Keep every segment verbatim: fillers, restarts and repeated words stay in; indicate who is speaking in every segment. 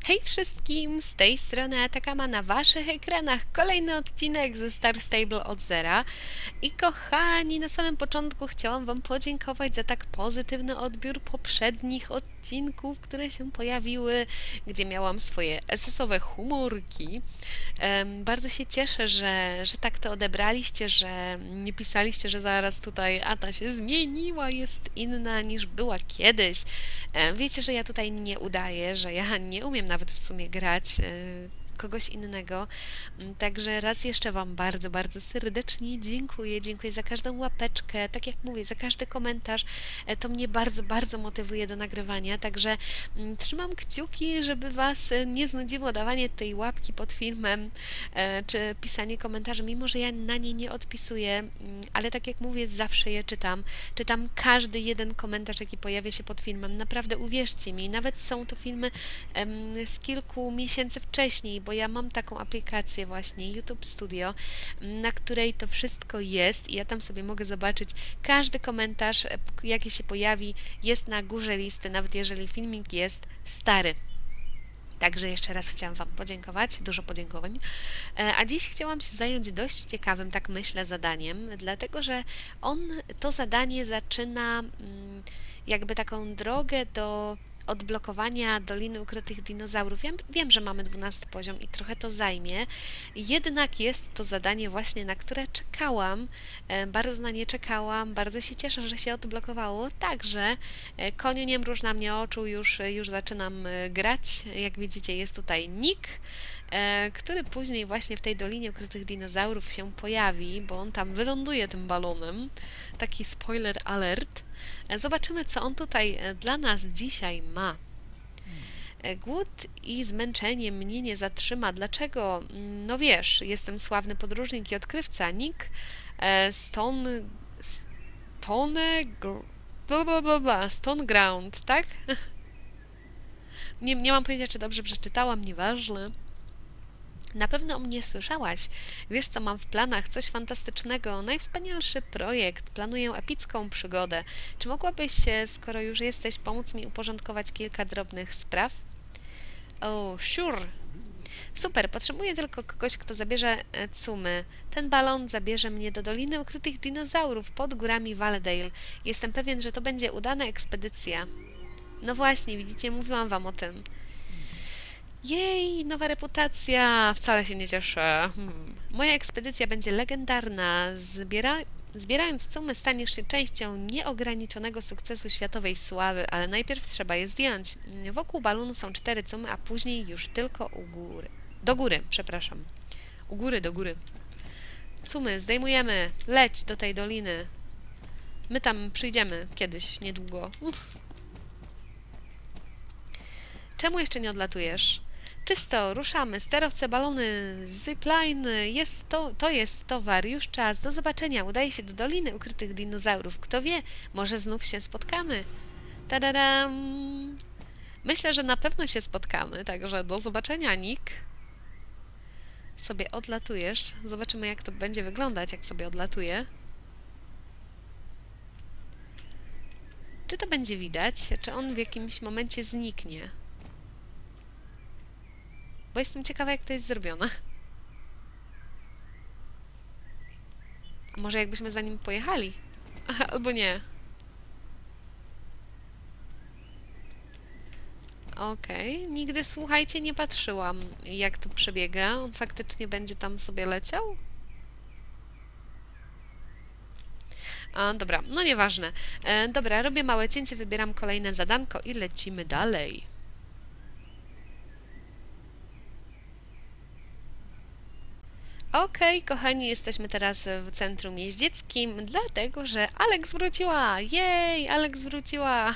Speaker 1: Hej wszystkim, z tej strony Atakama, na waszych ekranach kolejny odcinek ze Star Stable od zera. I kochani, na samym początku chciałam wam podziękować za tak pozytywny odbiór poprzednich odcinków, które się pojawiły, gdzie miałam swoje es es owe humorki. Um, bardzo się cieszę, że, że tak to odebraliście, że nie pisaliście, że zaraz tutaj Ata się zmieniła, jest inna niż była kiedyś. Um, wiecie, że ja tutaj nie udaję, że ja nie umiem nawet w sumie grać y, kogoś innego. Także raz jeszcze wam bardzo, bardzo serdecznie dziękuję. Dziękuję za każdą łapeczkę, tak jak mówię, za każdy komentarz. To mnie bardzo, bardzo motywuje do nagrywania, także trzymam kciuki, żeby was nie znudziło dawanie tej łapki pod filmem, czy pisanie komentarzy, mimo że ja na nie nie odpisuję, ale tak jak mówię, zawsze je czytam. Czytam każdy jeden komentarz, jaki pojawia się pod filmem. Naprawdę uwierzcie mi, nawet są to filmy z kilku miesięcy wcześniej, bo ja mam taką aplikację właśnie YouTube Studio, na której to wszystko jest i ja tam sobie mogę zobaczyć każdy komentarz, jaki się pojawi, jest na górze listy, nawet jeżeli filmik jest stary. Także jeszcze raz chciałam wam podziękować, dużo podziękowań. A dziś chciałam się zająć dość ciekawym, tak myślę, zadaniem, dlatego że on, to zadanie zaczyna jakby taką drogę do odblokowania Doliny Ukrytych Dinozaurów. Ja wiem, że mamy dwunasty poziom i trochę to zajmie, jednak jest to zadanie właśnie, na które czekałam, bardzo na nie czekałam, bardzo się cieszę, że się odblokowało, także koniu nie mruż na mnie oczu, już, już zaczynam grać. Jak widzicie, jest tutaj Nick, który później właśnie w tej Dolinie Ukrytych Dinozaurów się pojawi, bo on tam wyląduje tym balonem. Taki spoiler alert. Zobaczymy, co on tutaj dla nas dzisiaj ma. Głód i zmęczenie mnie nie zatrzyma. Dlaczego? No wiesz, jestem sławny podróżnik i odkrywca. Nick Stone... Stone... Bla, bla, bla, Stone Ground, tak? Nie, nie mam pojęcia, czy dobrze przeczytałam, nieważne. Na pewno o mnie słyszałaś. Wiesz, co mam w planach? Coś fantastycznego. Najwspanialszy projekt. Planuję epicką przygodę. Czy mogłabyś, skoro już jesteś, pomóc mi uporządkować kilka drobnych spraw? Oh, sure. Super, potrzebuję tylko kogoś, kto zabierze Tsumy. Ten balon zabierze mnie do Doliny Ukrytych Dinozaurów pod górami Valedale. Jestem pewien, że to będzie udana ekspedycja. No właśnie, widzicie, mówiłam wam o tym. Jej, nowa reputacja! Wcale się nie cieszę. Hmm. Moja ekspedycja będzie legendarna. Zbiera... Zbierając Tsumy, staniesz się częścią nieograniczonego sukcesu światowej sławy, ale najpierw trzeba je zdjąć. Wokół balonu są cztery Tsumy, a później już tylko u góry. Do góry, przepraszam. U góry, do góry. Tsumy, zdejmujemy. Leć do tej doliny. My tam przyjdziemy kiedyś, niedługo. Uff. Czemu jeszcze nie odlatujesz? Czysto, ruszamy. Sterowce, balony, zipline. Jest to, to jest towar. Już czas. Do zobaczenia. Udaje się do Doliny Ukrytych Dinozaurów. Kto wie, może znów się spotkamy. Tadadam! Myślę, że na pewno się spotkamy, także do zobaczenia, Nick. Sobie odlatujesz. Zobaczymy, jak to będzie wyglądać, jak sobie odlatuję. Czy to będzie widać? Czy on w jakimś momencie zniknie? Bo jestem ciekawa, jak to jest zrobione. A może jakbyśmy za nim pojechali? Aha, albo nie. Okej, okay. Nigdy, słuchajcie, nie patrzyłam, jak to przebiega. On faktycznie będzie tam sobie leciał? A, dobra, no nieważne. E, dobra, robię małe cięcie, wybieram kolejne zadanko i lecimy dalej. Okej, okay, kochani, jesteśmy teraz w centrum jeździeckim, dlatego, że Alex wróciła! Jej, Alex wróciła!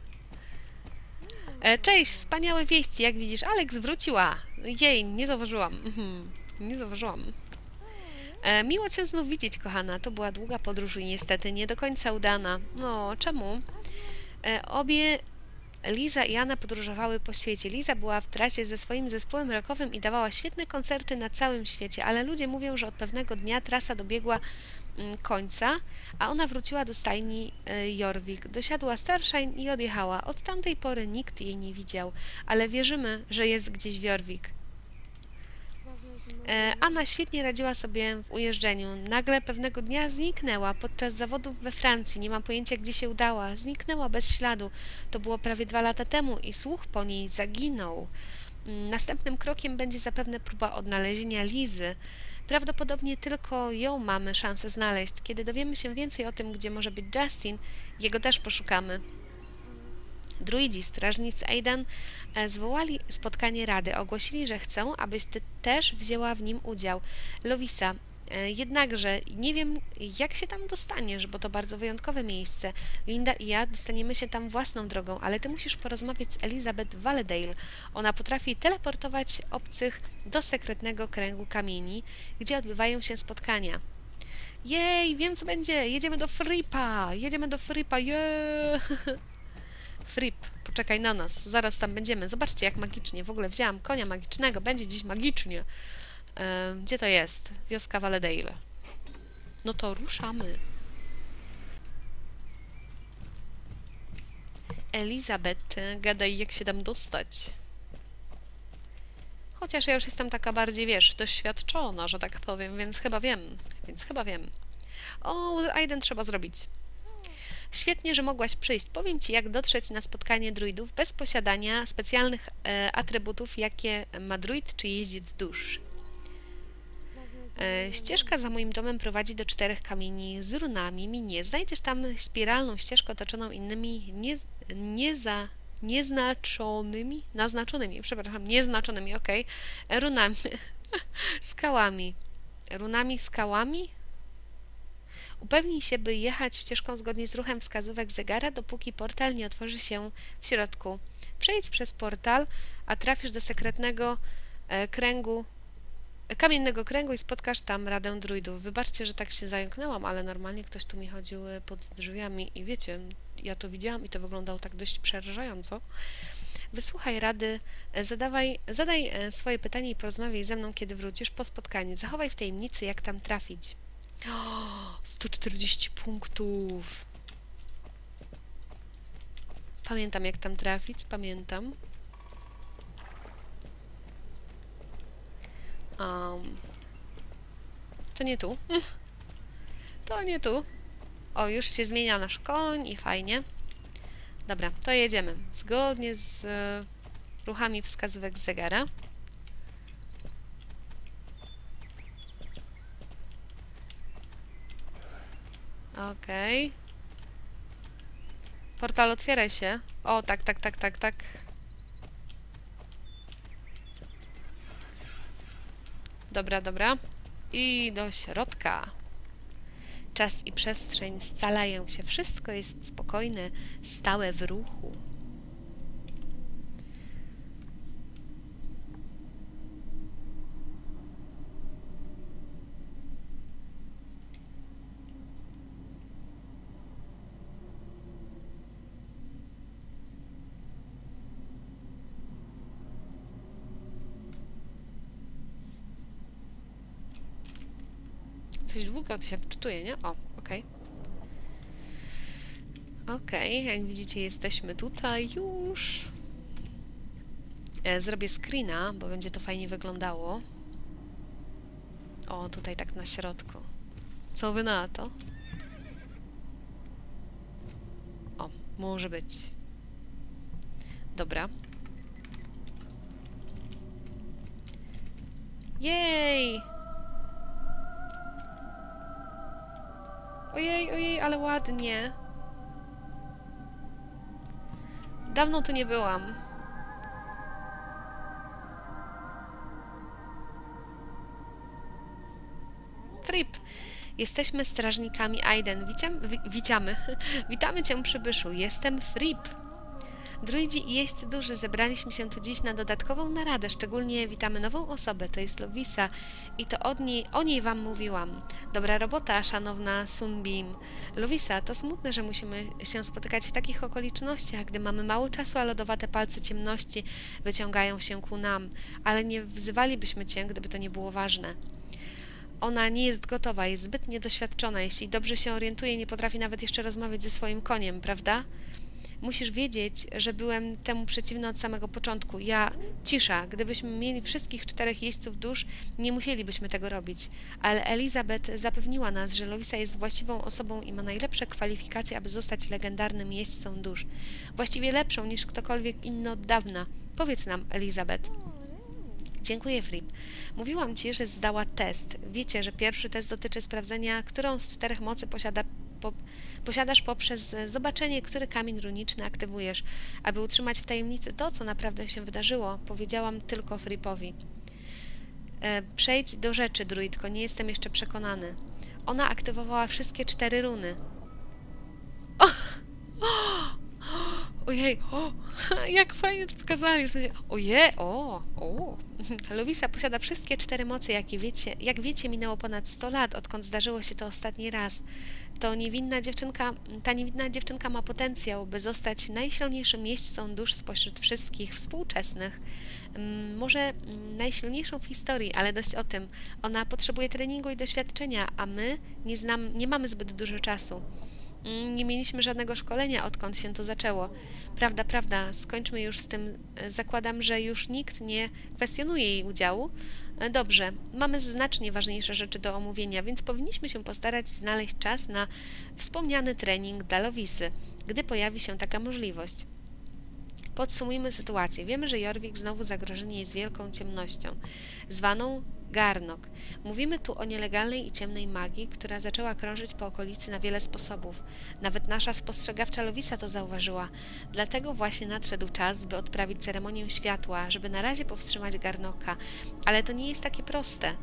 Speaker 1: Cześć, wspaniałe wieści, jak widzisz, Alex wróciła! Jej, nie zauważyłam. Mhm, nie zauważyłam. E, miło cię znów widzieć, kochana. To była długa podróż i niestety nie do końca udana. No, czemu? E, obie... Liza i Anna podróżowały po świecie. Liza była w trasie ze swoim zespołem rockowym i dawała świetne koncerty na całym świecie, ale ludzie mówią, że od pewnego dnia trasa dobiegła mm, końca, a ona wróciła do stajni y, Jorvik. Dosiadła Starshine i odjechała. Od tamtej pory nikt jej nie widział, ale wierzymy, że jest gdzieś w Jorvik. E, Anna świetnie radziła sobie w ujeżdżeniu. Nagle pewnego dnia zniknęła podczas zawodów we Francji. Nie mam pojęcia, gdzie się udała. Zniknęła bez śladu. To było prawie dwa lata temu i słuch po niej zaginął. Mm, Następnym krokiem będzie zapewne próba odnalezienia Lizy. Prawdopodobnie tylko ją mamy szansę znaleźć. Kiedy dowiemy się więcej o tym, gdzie może być Justin, jego też poszukamy. Druidzi, strażnicy Aidan, e, zwołali spotkanie rady. Ogłosili, że chcą, abyś ty też wzięła w nim udział. Lovisa, e, jednakże nie wiem, jak się tam dostaniesz, bo to bardzo wyjątkowe miejsce. Linda i ja dostaniemy się tam własną drogą, ale ty musisz porozmawiać z Elizabeth Valedale. Ona potrafi teleportować obcych do sekretnego kręgu kamieni, gdzie odbywają się spotkania. Jej, wiem co będzie! Jedziemy do Fripa! Jedziemy do Fripa, jej! Frip, poczekaj na nas, zaraz tam będziemy. Zobaczcie, jak magicznie. W ogóle wzięłam konia magicznego, będzie dziś magicznie. E, gdzie to jest? Wioska Valedale. No to ruszamy. Elizabeth, gadaj, jak się tam dostać. Chociaż ja już jestem taka bardziej, wiesz, doświadczona, że tak powiem, więc chyba wiem. Więc chyba wiem. O, Aiden trzeba zrobić. Świetnie, że mogłaś przyjść. Powiem Ci, jak dotrzeć na spotkanie druidów bez posiadania specjalnych e, atrybutów, jakie ma druid czy jeździec dusz. E, ścieżka za moim domem prowadzi do czterech kamieni z runami minie. Znajdziesz tam spiralną ścieżkę otoczoną innymi nie, nie za, nieznaczonymi, naznaczonymi, przepraszam, nieznaczonymi, okej, okay, runami, skałami. Runami, skałami? Upewnij się, by jechać ścieżką zgodnie z ruchem wskazówek zegara, dopóki portal nie otworzy się w środku. Przejdź przez portal, a trafisz do sekretnego e, kręgu, e, kamiennego kręgu i spotkasz tam Radę Druidów. Wybaczcie, że tak się zająknęłam, ale normalnie ktoś tu mi chodził pod drzwiami i wiecie, ja to widziałam i to wyglądało tak dość przerażająco. Wysłuchaj rady, e, zadawaj, zadaj e, swoje pytanie i porozmawiaj ze mną, kiedy wrócisz po spotkaniu. Zachowaj w tajemnicy, jak tam trafić. O, sto czterdzieści punktów. Pamiętam, jak tam trafić, pamiętam. Um, to nie tu. To nie tu. O, już się zmienia nasz koń i fajnie. Dobra, to jedziemy. Zgodnie z e, ruchami wskazówek z zegara. Okej. Okay. Portal, otwieraj się. O, tak, tak, tak, tak, tak. Dobra, dobra. I do środka. Czas i przestrzeń scalają się. Wszystko jest spokojne, stałe w ruchu. Coś długo to się wczytuje, nie? O, okej. Okay. Okej, okay, jak widzicie, jesteśmy tutaj już. E, zrobię screena, bo będzie to fajnie wyglądało. O, tutaj tak na środku. Co wy na to? O, może być. Dobra. Jej! Ojej, ojej, ale ładnie. Dawno tu nie byłam. Fripp. Jesteśmy strażnikami Aiden. Wiciam, wi witamy. Witamy Cię, przybyszu. Jestem Fripp. Druidzi i jeźdźcy duży, zebraliśmy się tu dziś na dodatkową naradę. Szczególnie witamy nową osobę, to jest Lovisa. I to od niej, o niej Wam mówiłam. Dobra robota, szanowna Sunbeam. Lovisa, to smutne, że musimy się spotykać w takich okolicznościach, gdy mamy mało czasu, a lodowate palce ciemności wyciągają się ku nam. Ale nie wzywalibyśmy Cię, gdyby to nie było ważne. Ona nie jest gotowa, jest zbyt niedoświadczona. Jeśli dobrze się orientuje, nie potrafi nawet jeszcze rozmawiać ze swoim koniem, prawda? Musisz wiedzieć, że byłem temu przeciwny od samego początku. Ja, cisza, gdybyśmy mieli wszystkich czterech jeźdźców dusz, nie musielibyśmy tego robić. Ale Elizabeth zapewniła nas, że Lovisa jest właściwą osobą i ma najlepsze kwalifikacje, aby zostać legendarnym jeźdźcą dusz. Właściwie lepszą niż ktokolwiek inny od dawna. Powiedz nam, Elizabeth. Dziękuję, Fripp. Mówiłam ci, że zdała test. Wiecie, że pierwszy test dotyczy sprawdzenia, którą z czterech mocy posiada po, posiadasz poprzez zobaczenie, który kamień runiczny aktywujesz. Aby utrzymać w tajemnicy to, co naprawdę się wydarzyło, powiedziałam tylko Frippowi. E, przejdź do rzeczy, druidko, nie jestem jeszcze przekonany. Ona aktywowała wszystkie cztery runy. O! O! Ojej, o, jak fajnie to pokazali, w sensie, oje, o, o. Lovisa posiada wszystkie cztery mocy, jakie wiecie. Jak wiecie, minęło ponad sto lat, odkąd zdarzyło się to ostatni raz. To niewinna dziewczynka, ta niewinna dziewczynka ma potencjał, by zostać najsilniejszym jeźdźcą dusz spośród wszystkich współczesnych. Może najsilniejszą w historii, ale dość o tym. Ona potrzebuje treningu i doświadczenia, a my nie, znam, nie mamy zbyt dużo czasu. Nie mieliśmy żadnego szkolenia, odkąd się to zaczęło. Prawda, prawda, skończmy już z tym. Zakładam, że już nikt nie kwestionuje jej udziału. Dobrze, mamy znacznie ważniejsze rzeczy do omówienia, więc powinniśmy się postarać znaleźć czas na wspomniany trening dla Lovisy, gdy pojawi się taka możliwość. Podsumujmy sytuację. Wiemy, że Jorvik znowu zagrożenie jest wielką ciemnością, zwaną Garnok. Mówimy tu o nielegalnej i ciemnej magii, która zaczęła krążyć po okolicy na wiele sposobów. Nawet nasza spostrzegawcza Lovisa to zauważyła. Dlatego właśnie nadszedł czas, by odprawić ceremonię światła, żeby na razie powstrzymać Garnoka. Ale to nie jest takie proste.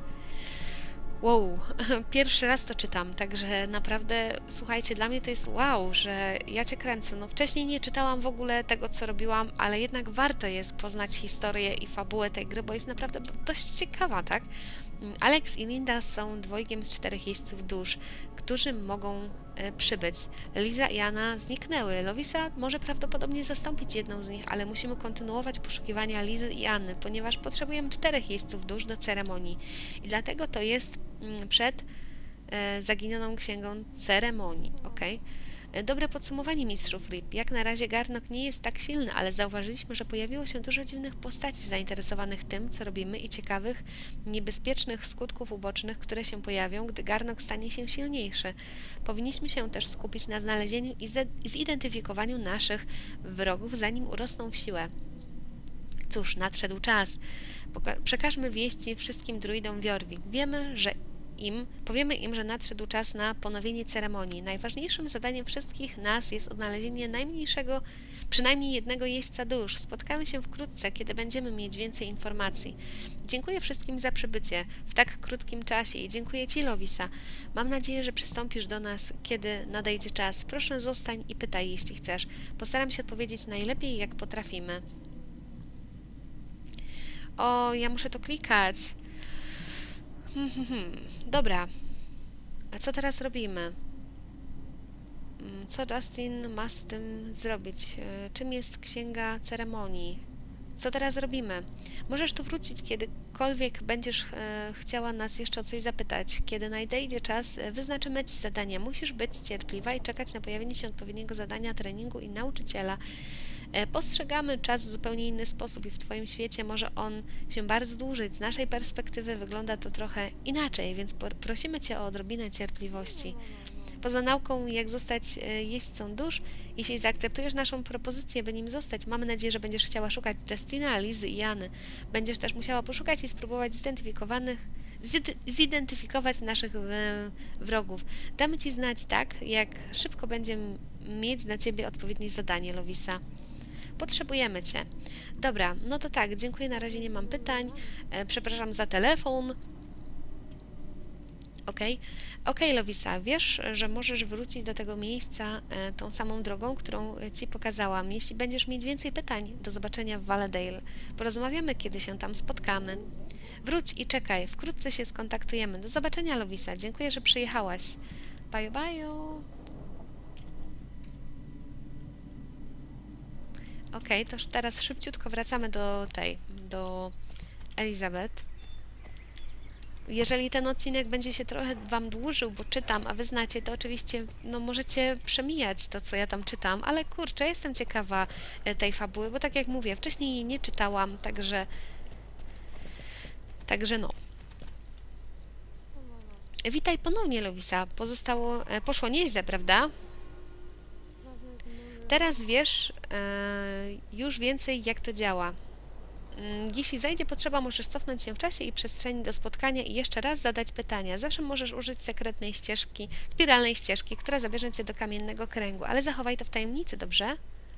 Speaker 1: Wow, pierwszy raz to czytam, także naprawdę, słuchajcie, dla mnie to jest wow, że ja Cię kręcę. No wcześniej nie czytałam w ogóle tego, co robiłam, ale jednak warto jest poznać historię i fabułę tej gry, bo jest naprawdę dość ciekawa, tak? Alex i Linda są dwojgiem z czterech jeźdźców dusz, którzy mogą e, przybyć. Liza i Anna zniknęły. Lovisa może prawdopodobnie zastąpić jedną z nich, ale musimy kontynuować poszukiwania Lizy i Anny, ponieważ potrzebujemy czterech jeźdźców dusz do ceremonii. I dlatego to jest mm, przed e, zaginioną księgą ceremonii, ok? Dobre podsumowanie, mistrzu Fripp. Jak na razie Garnok nie jest tak silny, ale zauważyliśmy, że pojawiło się dużo dziwnych postaci zainteresowanych tym, co robimy i ciekawych, niebezpiecznych skutków ubocznych, które się pojawią, gdy Garnok stanie się silniejszy. Powinniśmy się też skupić na znalezieniu i zidentyfikowaniu naszych wrogów, zanim urosną w siłę. Cóż, nadszedł czas. Przekażmy wieści wszystkim druidom w Jorvik. Wiemy, że Im, powiemy im, że nadszedł czas na ponowienie ceremonii. Najważniejszym zadaniem wszystkich nas jest odnalezienie najmniejszego, przynajmniej jednego jeźdźca dusz. Spotkamy się wkrótce, kiedy będziemy mieć więcej informacji. Dziękuję wszystkim za przybycie w tak krótkim czasie i dziękuję Ci, Lovisa. Mam nadzieję, że przystąpisz do nas, kiedy nadejdzie czas. Proszę, zostań i pytaj, jeśli chcesz. Postaram się odpowiedzieć najlepiej, jak potrafimy. O, ja muszę to klikać. Hmm, hmm, hmm. Dobra, a co teraz robimy? Co Justin ma z tym zrobić? Czym jest księga ceremonii? Co teraz robimy? Możesz tu wrócić, kiedykolwiek będziesz e, chciała nas jeszcze o coś zapytać. Kiedy nadejdzie czas, wyznaczymy Ci zadania. Musisz być cierpliwa i czekać na pojawienie się odpowiedniego zadania, treningu i nauczyciela. Postrzegamy czas w zupełnie inny sposób i w Twoim świecie może on się bardzo dłużyć. Z naszej perspektywy wygląda to trochę inaczej, więc prosimy Cię o odrobinę cierpliwości. Poza nauką, jak zostać jeźdźcą dusz, jeśli zaakceptujesz naszą propozycję, by nim zostać, mamy nadzieję, że będziesz chciała szukać Justina, Lizy i Anny. Będziesz też musiała poszukać i spróbować zidentyfikowanych zidentyfikować naszych wrogów. Damy Ci znać tak, jak szybko będziemy mieć dla Ciebie odpowiednie zadanie, Lovisa. Potrzebujemy Cię. Dobra, no to tak, dziękuję, na razie nie mam pytań. E, przepraszam za telefon. Okej, okay. Okej, okay, Lovisa, wiesz, że możesz wrócić do tego miejsca e, tą samą drogą, którą Ci pokazałam. Jeśli będziesz mieć więcej pytań, do zobaczenia w Valedale. Porozmawiamy, kiedy się tam spotkamy. Wróć i czekaj, wkrótce się skontaktujemy. Do zobaczenia, Lovisa. Dziękuję, że przyjechałaś. Bye, bye. Okej, okay, to teraz szybciutko wracamy do tej, do Elizabeth. jeżeli ten odcinek będzie się trochę Wam dłużył, bo czytam, a Wy znacie, to oczywiście no, możecie przemijać to, co ja tam czytam, ale kurczę, jestem ciekawa tej fabuły, bo tak jak mówię, wcześniej jej nie czytałam, także także no. Witaj ponownie, Lovisa. Pozostało, poszło nieźle, prawda? Teraz wiesz e, już więcej, jak to działa. Jeśli zajdzie potrzeba, możesz cofnąć się w czasie i przestrzeni do spotkania i jeszcze raz zadać pytania. Zawsze możesz użyć sekretnej ścieżki, spiralnej ścieżki, która zabierze Cię do kamiennego kręgu, ale zachowaj to w tajemnicy, dobrze?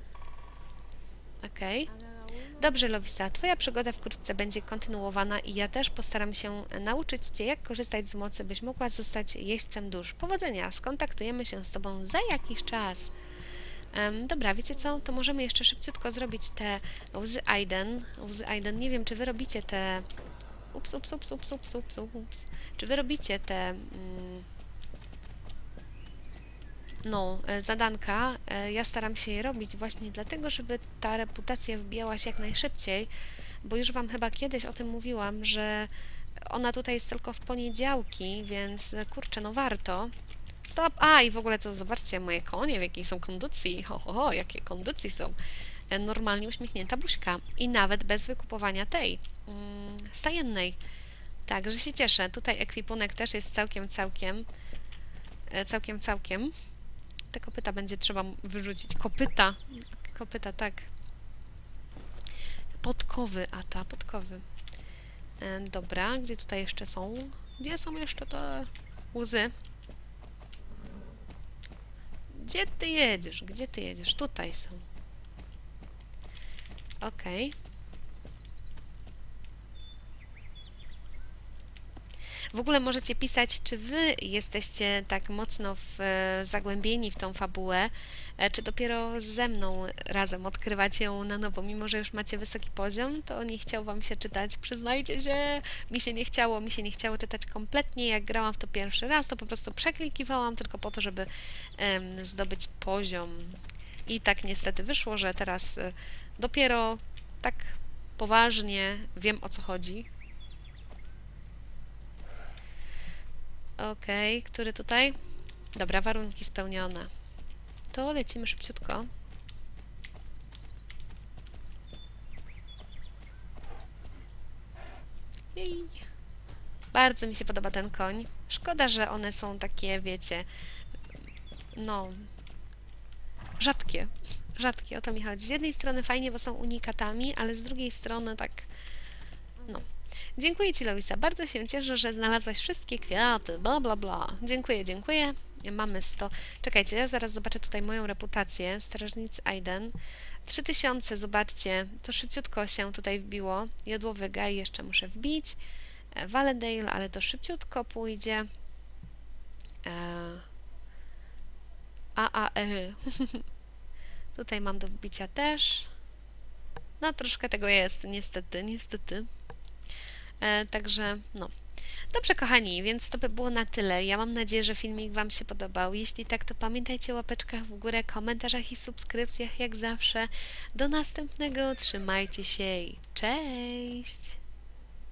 Speaker 1: Okej. Okay. Dobrze, Lovisa, Twoja przygoda wkrótce będzie kontynuowana i ja też postaram się nauczyć Cię, jak korzystać z mocy, byś mogła zostać jeźdźcem dusz. Powodzenia, skontaktujemy się z Tobą za jakiś czas. Um, dobra, wiecie co? To możemy jeszcze szybciutko zrobić te łzy Aiden. Łzy Aiden, nie wiem, czy Wy robicie te... Ups, ups, ups, ups, ups, ups, ups. Czy Wy robicie te... Mm... No, zadanka. Ja staram się je robić właśnie dlatego, żeby ta reputacja wbijała się jak najszybciej, bo już Wam chyba kiedyś o tym mówiłam, że ona tutaj jest tylko w poniedziałki, więc kurczę, no warto. Stop! A, i w ogóle to zobaczcie, moje konie, w jakiej są kondycji. Ho, ho, ho, jakie kondycji są. Normalnie uśmiechnięta buźka. I nawet bez wykupowania tej mm, stajennej. Także się cieszę. Tutaj ekwipunek też jest całkiem, całkiem całkiem, całkiem. Te kopyta będzie trzeba wyrzucić. Kopyta. Kopyta, tak. Podkowy, a ta, podkowy. E, dobra, gdzie tutaj jeszcze są? Gdzie są jeszcze te łzy? Gdzie ty jedziesz? Gdzie ty jedziesz? Tutaj są. Okej. Okay. W ogóle możecie pisać, czy Wy jesteście tak mocno w, zagłębieni w tą fabułę, czy dopiero ze mną razem odkrywacie ją na nowo, mimo że już macie wysoki poziom, to nie chciało Wam się czytać. Przyznajcie się, mi się nie chciało, mi się nie chciało czytać kompletnie. Jak grałam w to pierwszy raz, to po prostu przeklikiwałam tylko po to, żeby um, zdobyć poziom. I tak niestety wyszło, że teraz y, dopiero tak poważnie wiem, o co chodzi. Okej, okay, który tutaj? Dobra, warunki spełnione. To lecimy szybciutko. Jej. Bardzo mi się podoba ten koń. Szkoda, że one są takie, wiecie, no, rzadkie. Rzadkie, o to mi chodzi. Z jednej strony fajnie, bo są unikatami, ale z drugiej strony tak, no. Dziękuję Ci, Lovisa. Bardzo się cieszę, że znalazłaś wszystkie kwiaty, bla, bla, bla. Dziękuję, dziękuję. Mamy sto. Czekajcie, ja zaraz zobaczę tutaj moją reputację. Strażnicy Aiden. trzy tysiące, zobaczcie. To szybciutko się tutaj wbiło. Jodłowy Gaj jeszcze muszę wbić. Valedale, ale to szybciutko pójdzie. A, a, e. Tutaj mam do wbicia też. No, troszkę tego jest, niestety, niestety. E, także, no. Dobrze, kochani, więc to by było na tyle. Ja mam nadzieję, że filmik Wam się podobał. Jeśli tak, to pamiętajcie o łapeczkach w górę, komentarzach i subskrypcjach, jak zawsze. Do następnego, trzymajcie się i cześć!